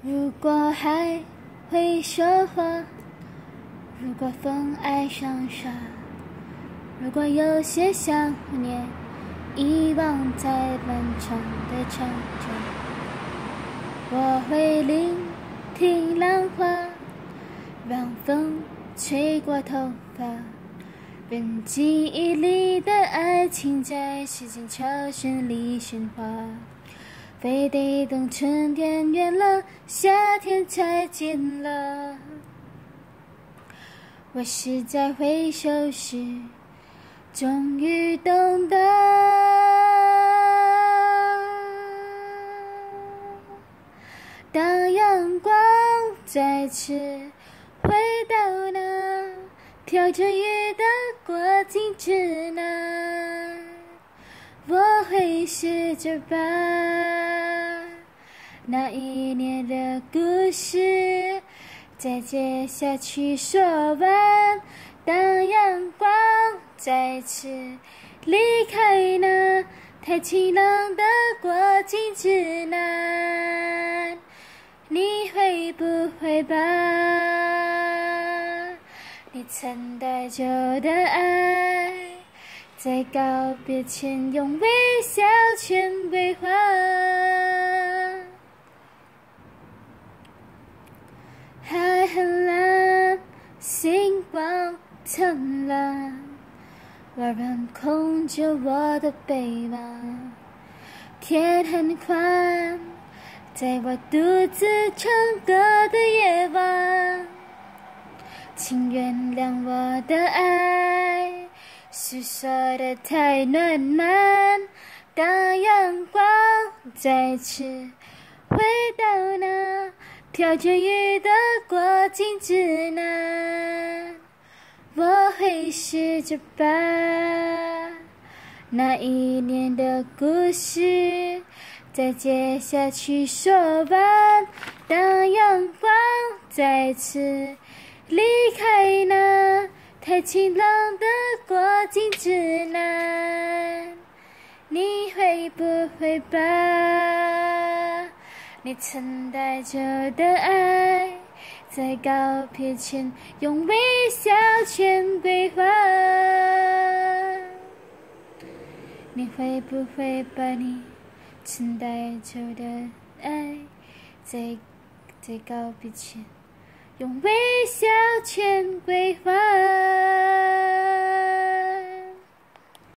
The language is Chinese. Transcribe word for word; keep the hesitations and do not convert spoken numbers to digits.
如果海会说话，如果风爱上沙，如果有些想念遗忘在漫长的长征，我会聆听浪花，让风吹过头发，任记忆里的爱情在时间潮声里喧哗，非得等春天远了，夏天才近了，我是在回首时终于懂得，当阳光再次回到那飘着雨的过境之南，我会试着把那一年的故事再接下去说完，当阳光再次离开那太晴朗的过境之南，你会不会把你曾带走的爱在告别前用微笑全归还？海很蓝，星光灿烂，温暖空着我的背囊。天很宽，在我独自唱歌的夜晚，请原谅我的爱是说的太暖漫，当阳光再次回到那飘着雨的过境之南，我会试着把那一年的故事再接下去说完，当阳光再次离开那太晴朗的过境之南，你会不会把你曾带走的爱在告别前用微笑全归还？你会不会把你曾带走的爱在在告别前用微笑全归还？